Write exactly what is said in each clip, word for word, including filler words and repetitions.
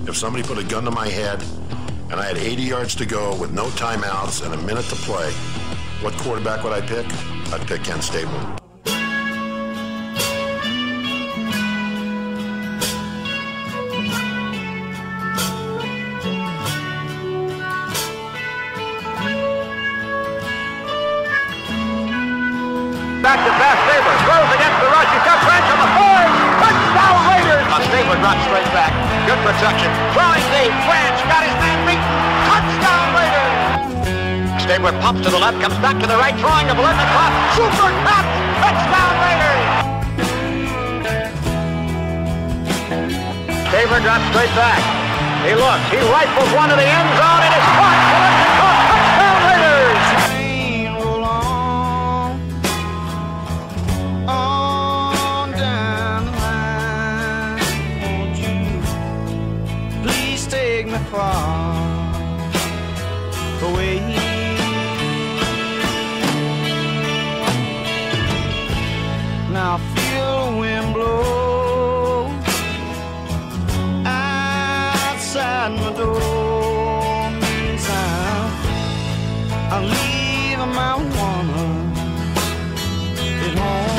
If somebody put a gun to my head and I had eighty yards to go with no timeouts and a minute to play, what quarterback would I pick? I'd pick Kent Stabler. Back to pass, Stabler throws against the rush. He's got French on the forward. Touchdown Raiders! Uh, Stabler drops straight back. Good protection. Throwing deep. French got his man beat. Touchdown Raiders! Stabler pumps to the left, comes back to the right, throwing to Biletnikoff. Super cut. Touchdown Raiders! Stabler drops straight back. He looks. He rifles one to the end zone. It is caught. Biletnikoff. Touchdown Raiders! Far away. Now feel the wind blow outside my door. Meantime, I leave my woman at home.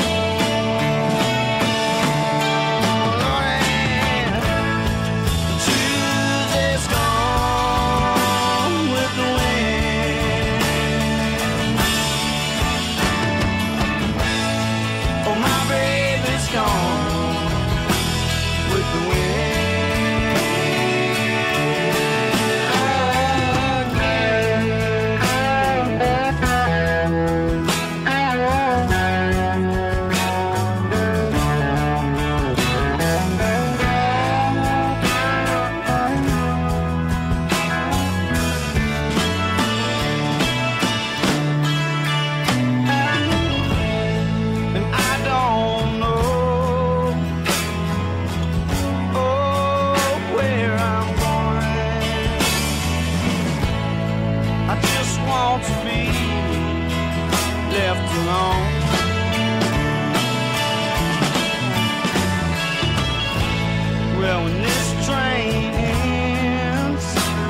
Well, when this train ends,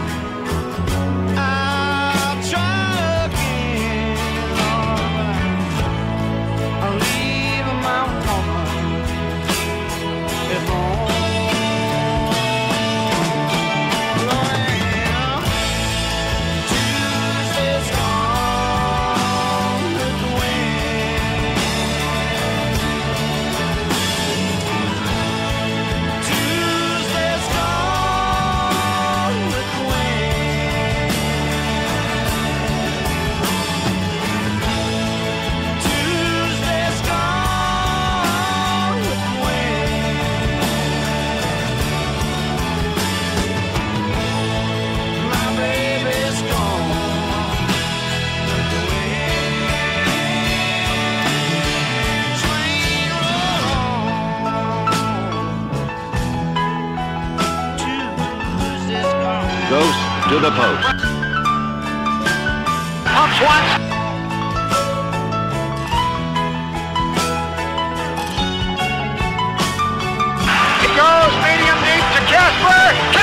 I'll try again. I'll leave my woman at home. Well, Tuesday's gone with the wind. Tuesday's gone with the wind. Tuesday's gone with the wind. My baby's gone with the wind. Train roll on. Tuesday's gone. Goes to the post. Pumps once. It goes medium deep to Casper.